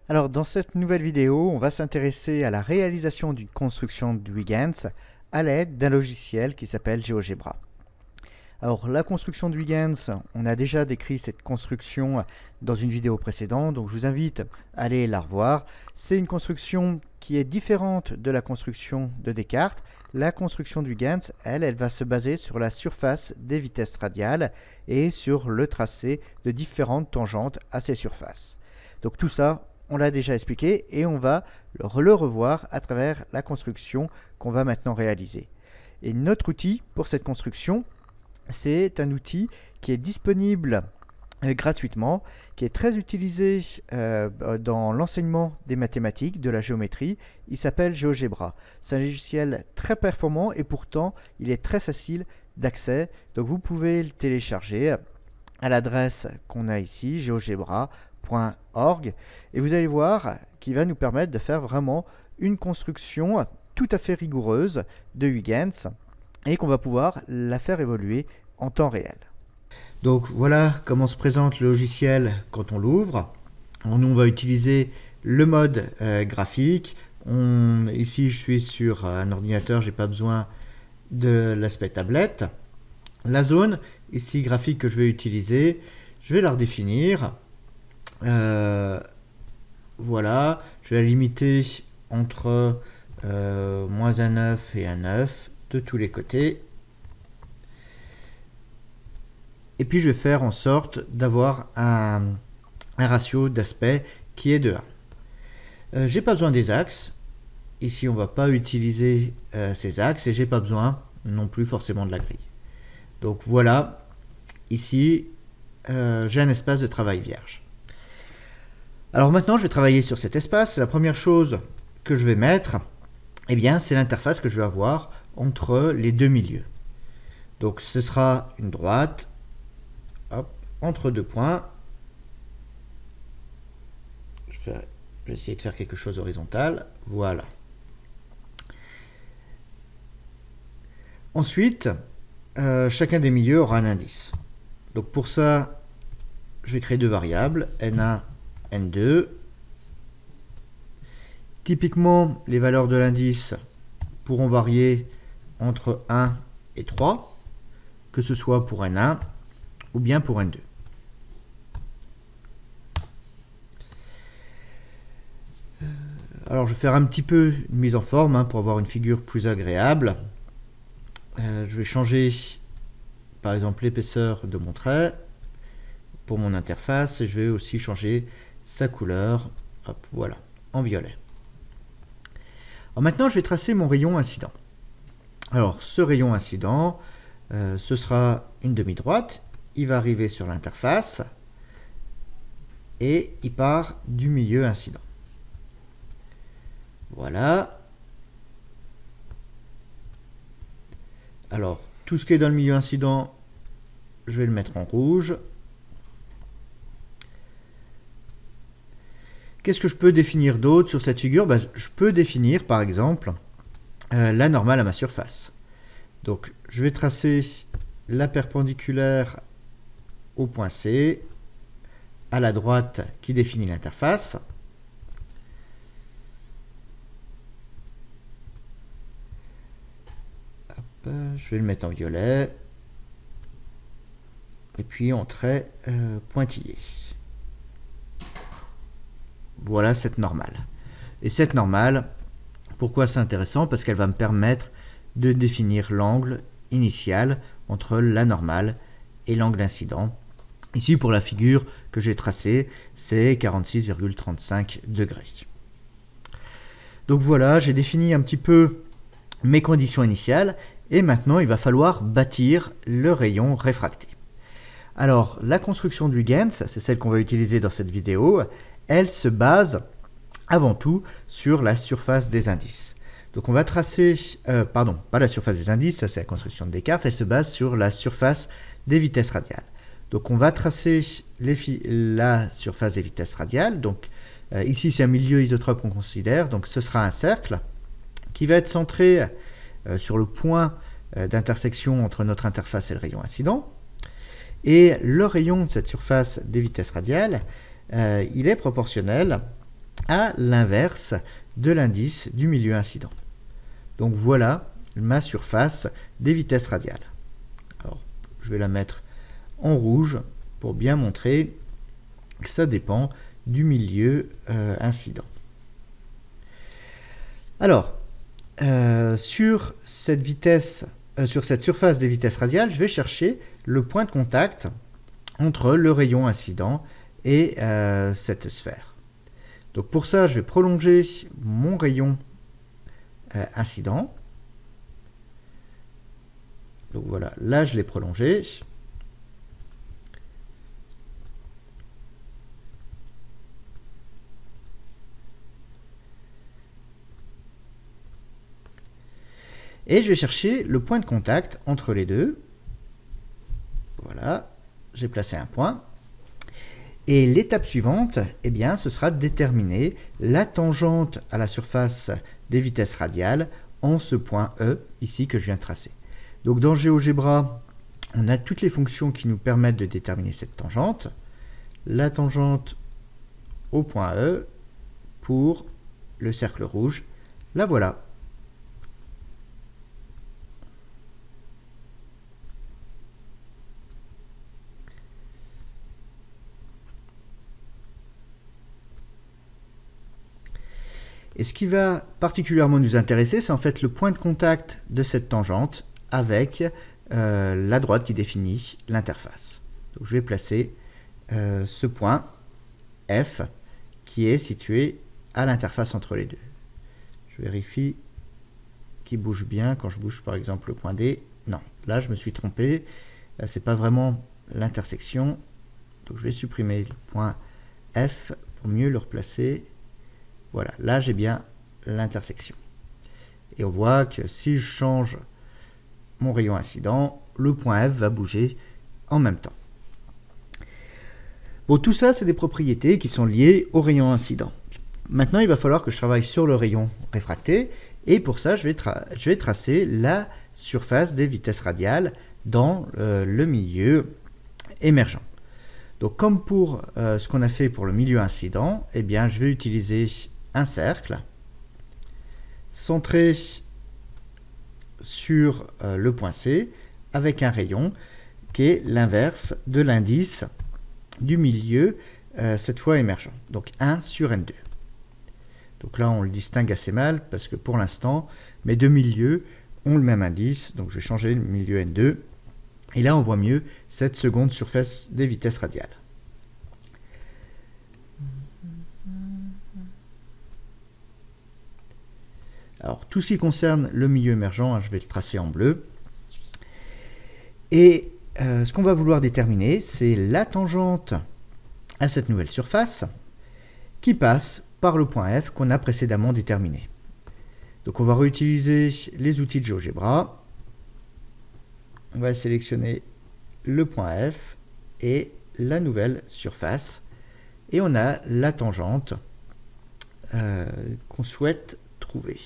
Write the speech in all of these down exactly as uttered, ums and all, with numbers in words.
Alors dans cette nouvelle vidéo, on va s'intéresser à la réalisation d'une construction de Huygens à l'aide d'un logiciel qui s'appelle GeoGebra. Alors la construction de Huygens, on a déjà décrit cette construction dans une vidéo précédente, donc je vous invite à aller la revoir. C'est une construction qui est différente de la construction de Descartes. La construction de Huygens, elle, elle va se baser sur la surface des vitesses radiales et sur le tracé de différentes tangentes à ces surfaces. Donc tout ça, on l'a déjà expliqué et on va le revoir à travers la construction qu'on va maintenant réaliser. Et notre outil pour cette construction, c'est un outil qui est disponible euh, gratuitement, qui est très utilisé euh, dans l'enseignement des mathématiques, de la géométrie. Il s'appelle GeoGebra. C'est un logiciel très performant et pourtant il est très facile d'accès. Donc vous pouvez le télécharger à l'adresse qu'on a ici, geogebra point org, et vous allez voir qu'il va nous permettre de faire vraiment une construction tout à fait rigoureuse de Huygens et qu'on va pouvoir la faire évoluer en temps réel. Donc voilà comment se présente le logiciel quand on l'ouvre. Nous on va utiliser le mode euh, graphique. On, ici je suis sur un ordinateur, j'ai pas besoin de l'aspect tablette. La zone ici graphique que je vais utiliser, je vais la redéfinir. Euh, voilà, je vais la limiter entre euh, moins un neuf et un neuf de tous les côtés. Et puis je vais faire en sorte d'avoir un, un ratio d'aspect qui est de un. Euh, j'ai pas besoin des axes. Ici on va pas utiliser euh, ces axes et j'ai pas besoin non plus forcément de la grille. Donc voilà, ici euh, j'ai un espace de travail vierge. Alors maintenant je vais travailler sur cet espace. La première chose que je vais mettre, eh bien, c'est l'interface que je vais avoir entre les deux milieux. Donc ce sera une droite, hop, entre deux points. Je vais, je vais essayer de faire quelque chose horizontal. Voilà. Ensuite, euh, chacun des milieux aura un indice. Donc pour ça, je vais créer deux variables, N un, N deux. Typiquement, les valeurs de l'indice pourront varier entre un et trois, que ce soit pour N un ou bien pour N deux. Alors je vais faire un petit peu une mise en forme hein, pour avoir une figure plus agréable. Euh, je vais changer par exemple l'épaisseur de mon trait pour mon interface et je vais aussi changer sa couleur, hop, voilà, en violet. Alors maintenant je vais tracer mon rayon incident. Alors ce rayon incident, euh, ce sera une demi-droite, il va arriver sur l'interface et il part du milieu incident. Voilà. Alors tout ce qui est dans le milieu incident, je vais le mettre en rouge. Qu'est-ce que je peux définir d'autre sur cette figure? Ben, je peux définir par exemple euh, la normale à ma surface. Donc je vais tracer la perpendiculaire au point C, à la droite qui définit l'interface. Je vais le mettre en violet. Et puis en trait euh, pointillé. Voilà cette normale. Et cette normale, pourquoi c'est intéressant? Parce qu'elle va me permettre de définir l'angle initial entre la normale et l'angle incident. Ici, pour la figure que j'ai tracée, c'est quarante-six virgule trente-cinq degrés. Donc voilà, j'ai défini un petit peu mes conditions initiales. Et maintenant, il va falloir bâtir le rayon réfracté. Alors, la construction de Huygens, c'est celle qu'on va utiliser dans cette vidéo, elle se base avant tout sur la surface des indices. Donc on va tracer, euh, pardon, pas la surface des indices, ça c'est la construction de Descartes, elle se base sur la surface des vitesses radiales. Donc on va tracer les la surface des vitesses radiales, donc euh, ici c'est un milieu isotrope qu'on considère, donc ce sera un cercle qui va être centré euh, sur le point euh, d'intersection entre notre interface et le rayon incident. Et le rayon de cette surface des vitesses radiales, euh, il est proportionnel à l'inverse de l'indice du milieu incident. Donc voilà ma surface des vitesses radiales. Alors, je vais la mettre en rouge pour bien montrer que ça dépend du milieu euh, incident. Alors, euh, sur cette vitesse, euh, sur cette surface des vitesses radiales, je vais chercher le point de contact entre le rayon incident et euh, cette sphère. Donc pour ça, je vais prolonger mon rayon euh, incident. Donc voilà, là je l'ai prolongé. Et je vais chercher le point de contact entre les deux. Voilà, j'ai placé un point. Et l'étape suivante, eh bien, ce sera de déterminer la tangente à la surface des vitesses radiales en ce point E, ici, que je viens de tracer. Donc dans GeoGebra, on a toutes les fonctions qui nous permettent de déterminer cette tangente. La tangente au point E pour le cercle rouge, la voilà. Et ce qui va particulièrement nous intéresser, c'est en fait le point de contact de cette tangente avec euh, la droite qui définit l'interface. Donc je vais placer euh, ce point F qui est situé à l'interface entre les deux. Je vérifie qu'il bouge bien quand je bouge par exemple le point D. Non, là je me suis trompé. Ce n'est pas vraiment l'intersection. Donc je vais supprimer le point F pour mieux le replacer. Voilà, là j'ai bien l'intersection. Et on voit que si je change mon rayon incident, le point F va bouger en même temps. Bon, tout ça, c'est des propriétés qui sont liées au rayon incident. Maintenant, il va falloir que je travaille sur le rayon réfracté. Et pour ça, je vais, je vais tracer la surface des vitesses radiales dans euh, le milieu émergent. Donc, comme pour euh, ce qu'on a fait pour le milieu incident, eh bien, je vais utiliser un cercle centré sur euh, le point C avec un rayon qui est l'inverse de l'indice du milieu, euh, cette fois émergent. Donc un sur N deux. Donc là, on le distingue assez mal parce que pour l'instant, mes deux milieux ont le même indice. Donc je vais changer le milieu N deux. Et là, on voit mieux cette seconde surface des vitesses radiales. Alors, tout ce qui concerne le milieu émergent, hein, je vais le tracer en bleu. Et euh, ce qu'on va vouloir déterminer, c'est la tangente à cette nouvelle surface qui passe par le point F qu'on a précédemment déterminé. Donc, on va réutiliser les outils de GeoGebra. On va sélectionner le point F et la nouvelle surface. Et on a la tangente euh, qu'on souhaite trouver.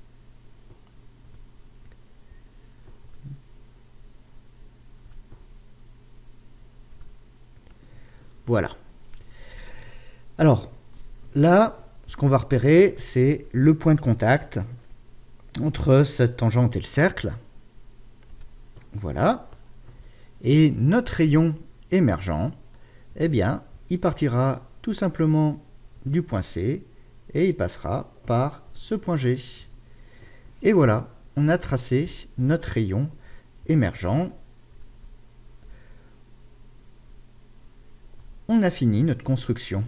Voilà. Alors, là, ce qu'on va repérer, c'est le point de contact entre cette tangente et le cercle. Voilà. Et notre rayon émergent, eh bien, il partira tout simplement du point C et il passera par ce point G. Et voilà, on a tracé notre rayon émergent. On a fini notre construction.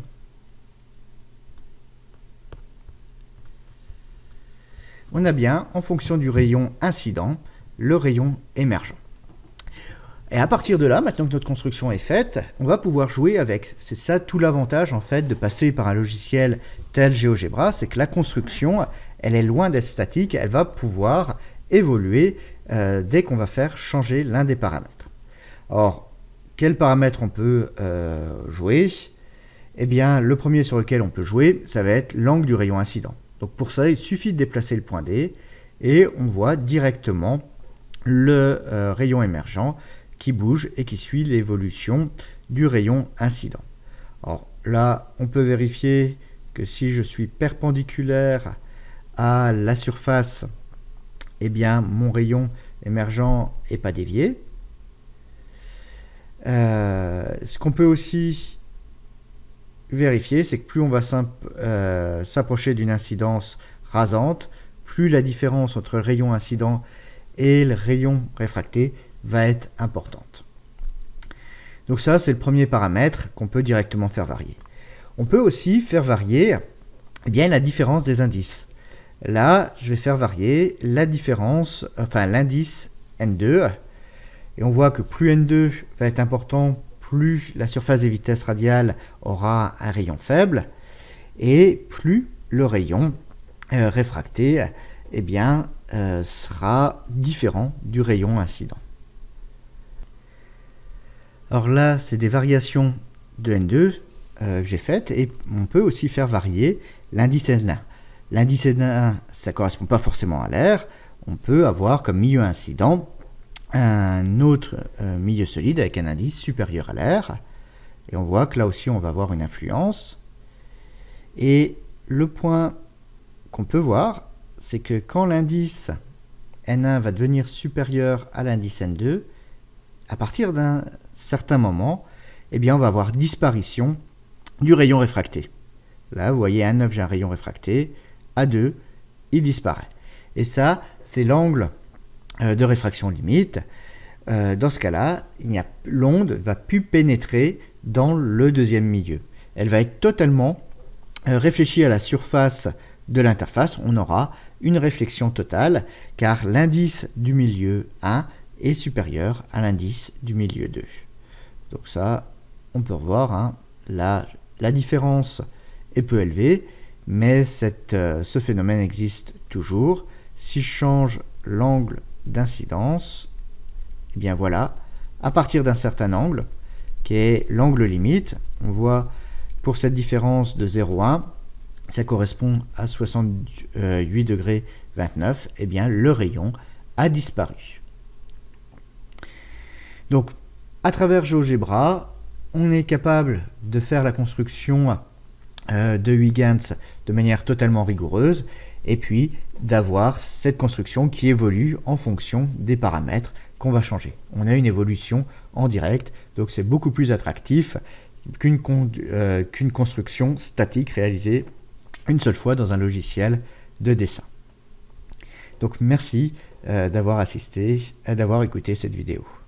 On a bien, en fonction du rayon incident, le rayon émergent. Et à partir de là, maintenant que notre construction est faite, on va pouvoir jouer avec. C'est ça tout l'avantage en fait de passer par un logiciel tel GeoGebra, c'est que la construction, elle est loin d'être statique, elle va pouvoir évoluer euh, dès qu'on va faire changer l'un des paramètres. Or, quels paramètres on peut euh, jouer? Eh bien, le premier sur lequel on peut jouer, ça va être l'angle du rayon incident. Donc pour ça, il suffit de déplacer le point D et on voit directement le euh, rayon émergent qui bouge et qui suit l'évolution du rayon incident. Alors là, on peut vérifier que si je suis perpendiculaire à la surface, eh bien mon rayon émergent n'est pas dévié. Euh, ce qu'on peut aussi vérifier, c'est que plus on va s'approcher euh, d'une incidence rasante, plus la différence entre le rayon incident et le rayon réfracté va être importante. Donc ça, c'est le premier paramètre qu'on peut directement faire varier. On peut aussi faire varier eh bien, la différence des indices. Là, je vais faire varier la différence, enfin l'indice N deux, et on voit que plus N deux va être important, plus la surface des vitesses radiales aura un rayon faible, et plus le rayon euh, réfracté eh bien, euh, sera différent du rayon incident. Alors là, c'est des variations de N deux euh, que j'ai faites, et on peut aussi faire varier l'indice N un. L'indice N un, ça ne correspond pas forcément à l'air. On peut avoir comme milieu incident un autre euh, milieu solide avec un indice supérieur à l'air. Et on voit que là aussi, on va avoir une influence. Et le point qu'on peut voir, c'est que quand l'indice N un va devenir supérieur à l'indice N deux, à partir d'un certain moment, eh bien, on va avoir disparition du rayon réfracté. Là, vous voyez, à neuf, j'ai un rayon réfracté. À deux, il disparaît. Et ça, c'est l'angle euh, de réfraction limite. Euh, dans ce cas-là, l'onde ne va plus pénétrer dans le deuxième milieu. Elle va être totalement euh, réfléchie à la surface de l'interface. On aura une réflexion totale, car l'indice du milieu un est supérieur à l'indice du milieu deux. Donc ça, on peut revoir, hein, la, la différence est peu élevée, mais cette, euh, ce phénomène existe toujours. Si je change l'angle d'incidence, eh bien voilà, à partir d'un certain angle, qui est l'angle limite, on voit pour cette différence de zéro virgule un, ça correspond à soixante-huit degrés vingt-neuf, eh bien le rayon a disparu. Donc, à travers GeoGebra, on est capable de faire la construction euh, de Huygens de manière totalement rigoureuse, et puis d'avoir cette construction qui évolue en fonction des paramètres qu'on va changer. On a une évolution en direct, donc c'est beaucoup plus attractif qu'une euh, qu'une construction statique réalisée une seule fois dans un logiciel de dessin. Donc merci euh, d'avoir assisté, d'avoir écouté cette vidéo.